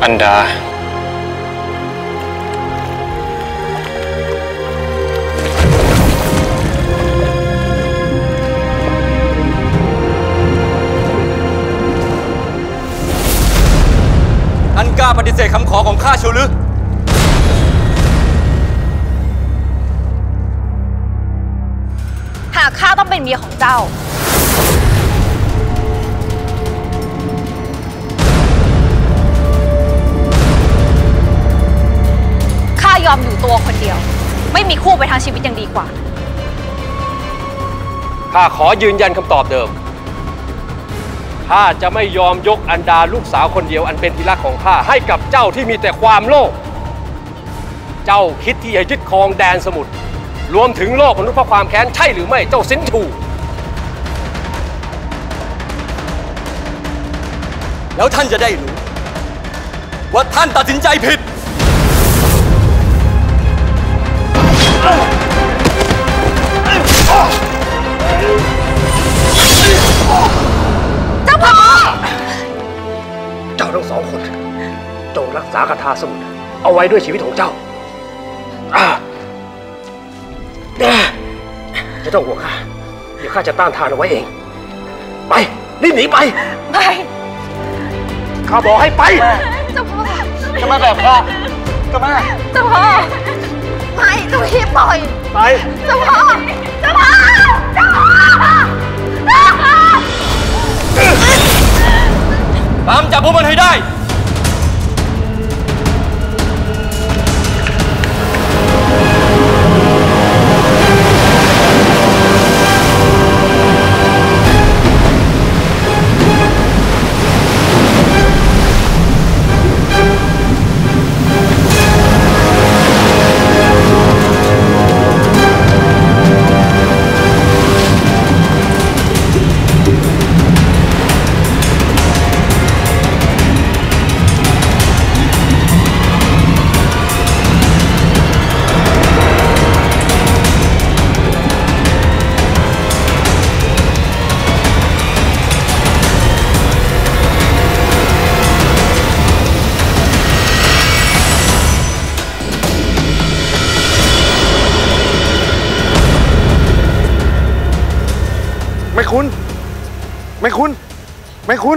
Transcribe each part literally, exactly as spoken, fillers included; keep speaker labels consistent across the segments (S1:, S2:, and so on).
S1: อันดา
S2: ท่านกล้าปฏิเสธคำขอของข้าเชียวหรือ
S3: หากข้าต้องเป็นเมียของเจ้าข้ายอมอยู่ตัวคนเดียวไม่มีคู่ไปทางชีวิตยังดีกว่า
S1: ข้าขอยืนยันคำตอบเดิมข้าจะไม่ยอมยกอันดาลูกสาวคนเดียวอันเป็นที่รักของข้าให้กับเจ้าที่มีแต่ความโลภเจ้าคิดที่จะยึดครองแดนสมุทรรวมถึงโลกมนุษย์เพราะความแค้นใช่หรือไม่เจ้าสินถู
S2: แล้วท่านจะได้รู้ว่าท่านตัดสินใจผิด
S3: เจ้าพ่อ
S4: เจ้าทั้งสองคนจงรักษาคาถาสมุทรเอาไว้ด้วยชีวิตของเจ้าไม่ต้องห่วงข้าเดี๋ยวข้าจะต้านทานเอาไว้เองไปรีบหนีไป
S3: ไป
S4: ข้าบอกให้ไป
S3: เจ้าพ่อ
S4: จะมาแบบข้าจะมา
S3: เจ้าพ่อไม่เจ้าพี่ปล่อย
S4: ไป
S3: เจ้าพ่อเจ้าพ่อเจ้าพ่อ
S2: ตามจับพวกมันให้ได้
S5: ไม่คุ้นไม่คุ้นไม่คุ้น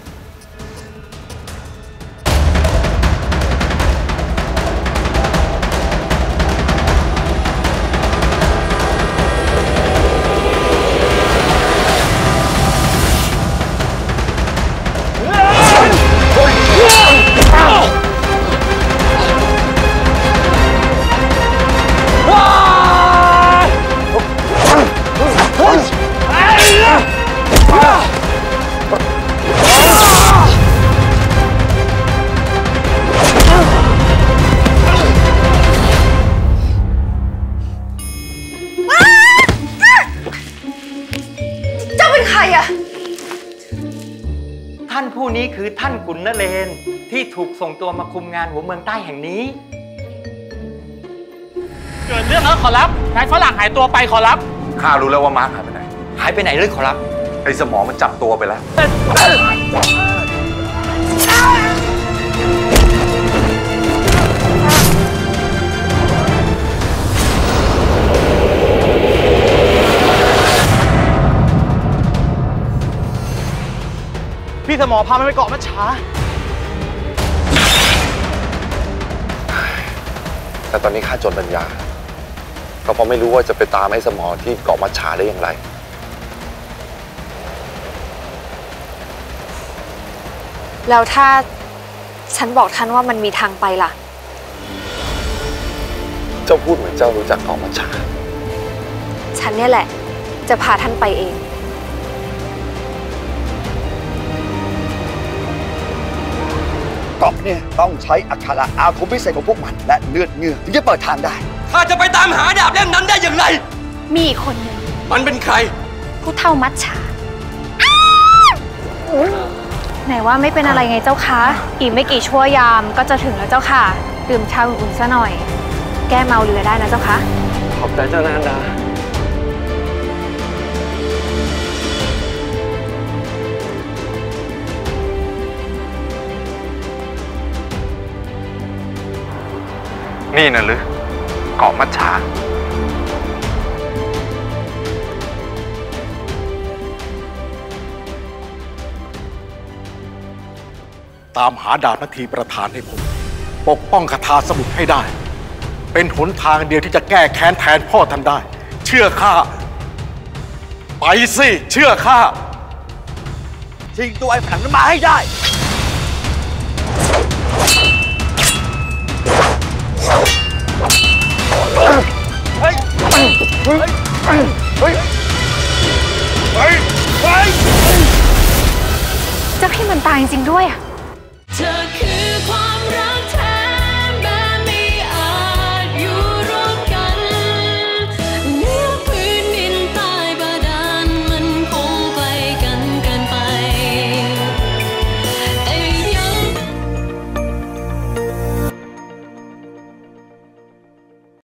S6: ท่านผู้นี้คือท่านกุลนเรนที่ถูกส่งตัวมาคุมงานหัวเมืองใต้แห่งนี้
S7: เกิดเรื่องแล้วขอรับนายฝรั่งหายตัวไปขอรับ
S5: ข้ารู้แล้วว่ามาร์คหายไปไหน
S6: หายไปไหนเลยขอรับ
S5: ไอ้สมองมันจับตัวไปแล้ว
S7: พี่สมอพามันไปเกาะมัจฉา
S5: แต่ตอนนี้ข้าจนปัญญาก็เพราะไม่รู้ว่าจะไปตามไอ้สมอที่เกาะมัจฉาได้อย่างไร
S3: แล้วถ้าฉันบอกท่านว่ามันมีทางไปล่ะ
S5: เจ้าพูดเหมือนเจ้ารู้จักเกาะมัจฉา
S3: ฉันเนี่ยแหละจะพาท่านไปเอง
S8: เกาะเนี่ยต้องใช้อัคระอาคมพิเศษของพวกมันและเลือดเงือกถึงจะเปิดทางได้
S2: ข้าจะไปตามหาดาบเล่มนั้นได้อย่างไร
S3: มีคนหนึ่ง
S2: มันเป็นใคร
S3: ผู้เฒ่ามัจฉาไหนว่าไม่เป็นอะไรไงเจ้าคะอีกไม่กี่ชั่วยามก็จะถึงแล้วเจ้าค่ะดื่มชาอุ่นๆซะหน่อยแก้เมาเรือได้นะเจ้าคะ
S1: ขอบใจเจ้านางอันดา
S9: นี่น่ะหรือเกาะมัจฉา
S10: ตามหาดาบนาทีประธานให้ผมปกป้องคาถาสมุทรให้ได้ เป็นหนทางเดียวที่จะแก้แค้นแทนพ่อท่านได้ เชื่อข้าไปสิเชื่อข้า
S8: ชิงตัวไอ้ฝันมาให้ได้เฮ้ยเฮ้ยเฮ้ยเฮ้ยเฮ้ยเฮ้ย
S3: เจ้าพี่มันตายจริงๆด้วยอะ
S11: เธอ